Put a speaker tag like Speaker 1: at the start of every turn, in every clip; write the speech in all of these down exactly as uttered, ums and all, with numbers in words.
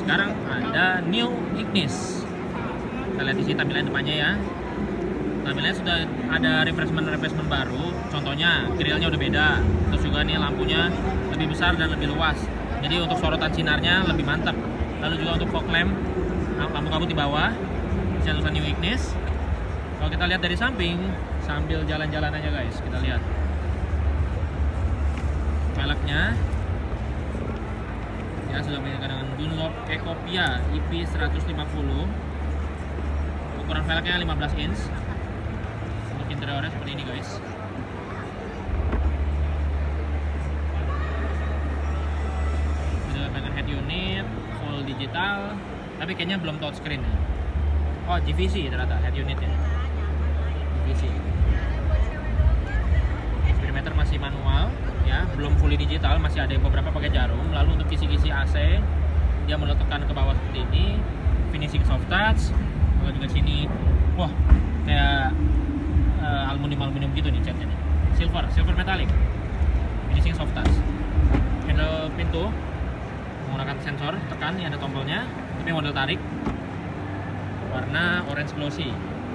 Speaker 1: sekarang ada New Ignis. Kita lihat di sini tampilan depannya ya. Tampilannya sudah ada refreshment-refreshment baru. Contohnya grillnya udah beda. Terus juga nih lampunya lebih besar dan lebih luas. Jadi untuk sorotan sinarnya lebih mantap. Lalu juga untuk fog lamp, lampu kabut di bawah. Bisa tulisan New Ignis. Kalau kita lihat dari samping, sambil jalan-jalan aja guys, kita lihat velgnya. Ya, sudah menggunakan dengan Dunlop Ecopia I P seratus lima puluh. Ukuran velgnya lima belas inch. Untuk interiornya seperti ini guys. Sudah dengan head unit full digital, tapi kayaknya belum touchscreen ya. Oh, G V C ternyata head unitnya. G V C. Speedometer masih manual ya, belum fully digital, masih ada yang beberapa pakai jarum. Lalu untuk kisi-kisi A C, dia meletakkan ke bawah seperti ini. Finishing soft touch. Lalu juga sini, wah kayak uh, aluminium-aluminium gitu nih catnya nih. Silver, silver metallic. Finishing soft touch. Handle pintu menggunakan sensor tekan, ini ada tombolnya. Tapi model tarik. Warna orange glossy.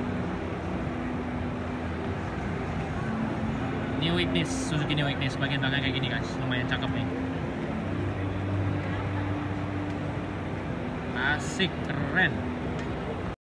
Speaker 1: New Ignis, Suzuki New Ignis, bagian belakang kayak gini guys, lumayan cakep nih. Asik, keren.